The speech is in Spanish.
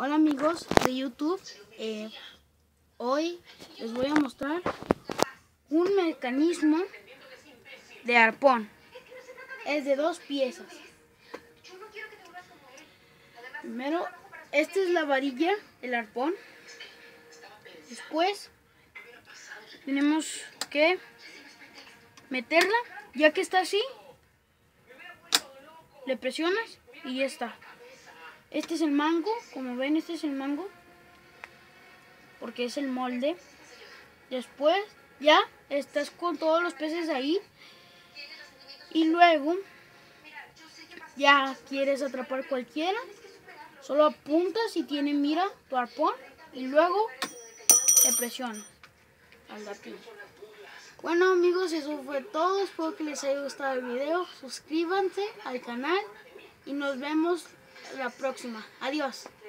Hola amigos de YouTube, hoy les voy a mostrar un mecanismo de arpón. Es de 2 piezas. Primero, esta es la varilla, el arpón. Después tenemos que meterla, ya que está así, le presionas y ya está. Este es el mango, como ven, este es el mango, porque es el molde. Después ya estás con todos los peces ahí y luego ya quieres atrapar cualquiera, solo apuntas y tiene mira tu arpón y luego te presionas al gatillo. Bueno amigos, eso fue todo, espero que les haya gustado el video, suscríbanse al canal y nos vemos la próxima. Adiós.